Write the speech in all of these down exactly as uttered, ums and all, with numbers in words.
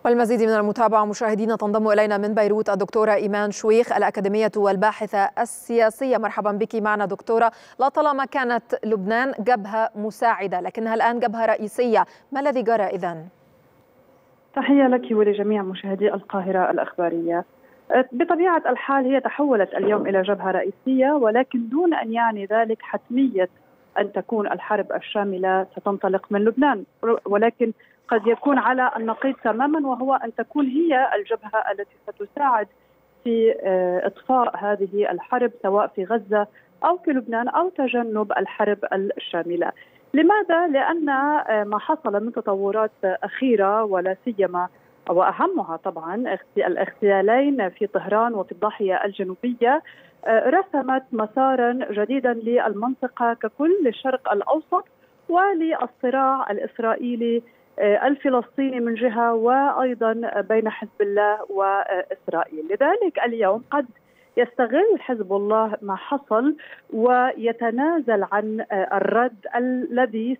والمزيد من المتابعة مشاهدينا تنضم إلينا من بيروت الدكتورة إيمان شويخ الأكاديمية والباحثة السياسية. مرحبا بك معنا دكتورة. لطالما كانت لبنان جبهة مساعدة لكنها الآن جبهة رئيسية، ما الذي جرى إذن؟ تحية لك ولجميع مشاهدي القاهرة الأخبارية. بطبيعة الحال هي تحولت اليوم إلى جبهة رئيسية، ولكن دون أن يعني ذلك حتمية أن تكون الحرب الشاملة ستنطلق من لبنان، ولكن قد يكون على النقيض تماما، وهو أن تكون هي الجبهة التي ستساعد في إطفاء هذه الحرب سواء في غزة أو في لبنان أو تجنب الحرب الشاملة. لماذا؟ لأن ما حصل من تطورات أخيرة ولا سيما وأهمها طبعا الاغتيالين في طهران وفي الضاحية الجنوبية رسمت مسارا جديدا للمنطقة ككل، للشرق الأوسط وللصراع الإسرائيلي الفلسطيني من جهة، وأيضا بين حزب الله وإسرائيل. لذلك اليوم قد يستغل حزب الله ما حصل ويتنازل عن الرد الذي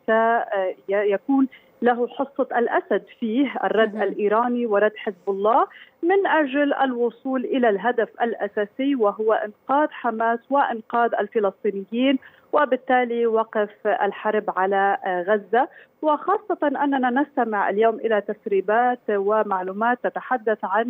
سيكون له حصة الأسد فيه، الرد الإيراني ورد حزب الله، من أجل الوصول إلى الهدف الأساسي وهو إنقاذ حماس وإنقاذ الفلسطينيين، وبالتالي وقف الحرب على غزة. وخاصة أننا نستمع اليوم إلى تسريبات ومعلومات تتحدث عن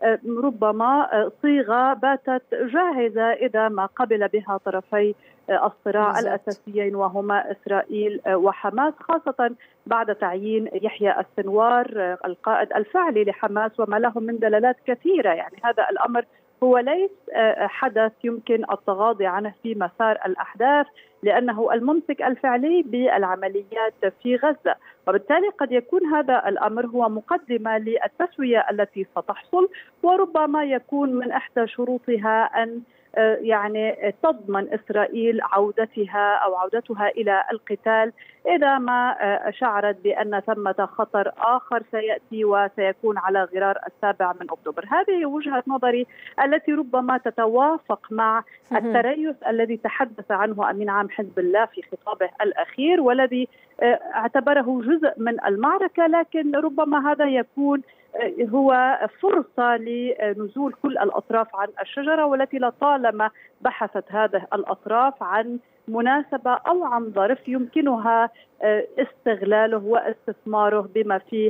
ربما صيغة باتت جاهزة إذا ما قبل بها طرفي الصراع بالزبط. الأساسيين وهما إسرائيل وحماس، خاصة بعد تعيين يحيى السنوار القائد الفعلي لحماس وما له من دلالات كثيرة. يعني هذا الأمر هو ليس حدث يمكن التغاضي عنه في مسار الأحداث، لأنه الممسك الفعلي بالعمليات في غزة، وبالتالي قد يكون هذا الأمر هو مقدمة للتسوية التي ستحصل، وربما يكون من إحدى شروطها أن يعني تضمن إسرائيل عودتها أو عودتها إلى القتال إذا ما شعرت بأن ثمة خطر آخر سيأتي وسيكون على غرار السابع من أكتوبر. هذه وجهة نظري التي ربما تتوافق مع التريث الذي تحدث عنه أمين عام حزب الله في خطابه الأخير، والذي اعتبره جزء من المعركة، لكن ربما هذا يكون هو فرصة لنزول كل الأطراف عن الشجرة، والتي لطالما بحثت هذه الأطراف عن مناسبة أو عن ظرف يمكنها استغلاله واستثماره بما فيه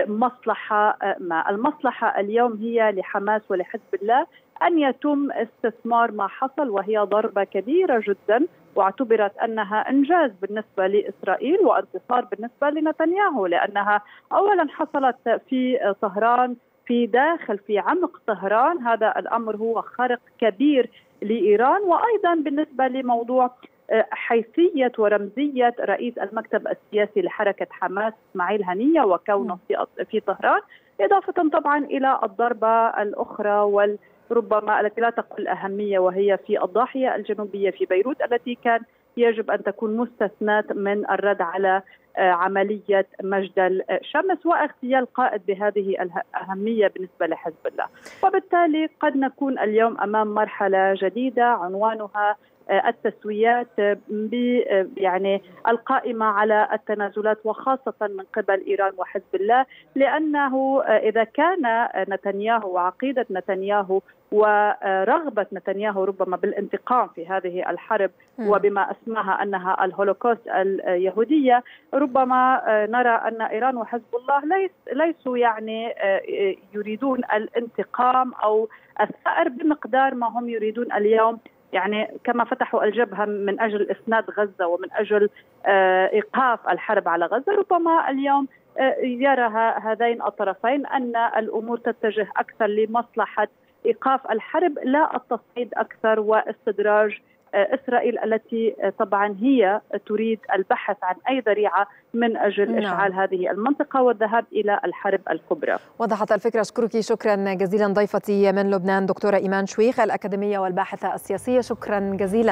مصلحة ما. المصلحة اليوم هي لحماس ولحزب الله أن يتم استثمار ما حصل، وهي ضربة كبيرة جدا واعتبرت أنها إنجاز بالنسبة لإسرائيل وانتصار بالنسبة لنتنياهو، لأنها أولا حصلت في طهران في داخل في عمق طهران. هذا الأمر هو خرق كبير لإيران، وأيضا بالنسبة لموضوع حيثية ورمزية رئيس المكتب السياسي لحركة حماس إسماعيل هنية وكونه في طهران، إضافة طبعا إلى الضربة الأخرى وال ربما التي لا تقل أهمية، وهي في الضاحية الجنوبية في بيروت، التي كان يجب أن تكون مستثناة من الرد على عملية مجدل شمس واغتيال قائد بهذه الأهمية بالنسبة لحزب الله. وبالتالي قد نكون اليوم أمام مرحلة جديدة عنوانها التسويات يعني القائمة على التنازلات، وخاصة من قبل إيران وحزب الله، لأنه إذا كان نتنياهو وعقيدة نتنياهو ورغبة نتنياهو ربما بالانتقام في هذه الحرب وبما أسماها أنها الهولوكوست اليهودية، ربما نرى أن إيران وحزب الله ليس ليسوا يعني يريدون الانتقام أو الثأر بمقدار ما هم يريدون اليوم، يعني كما فتحوا الجبهة من أجل إسناد غزة ومن أجل إيقاف الحرب على غزة. ربما اليوم يرى هذين الطرفين أن الأمور تتجه أكثر لمصلحة إيقاف الحرب لا التصعيد أكثر واستدراج إسرائيل، التي طبعا هي تريد البحث عن أي ذريعة من أجل نعم. إشعال هذه المنطقة والذهاب إلى الحرب الكبرى. وضحت الفكرة. أشكرك شكرا جزيلا ضيفتي من لبنان دكتورة إيمان شويخ الأكاديمية والباحثة السياسية، شكرا جزيلا.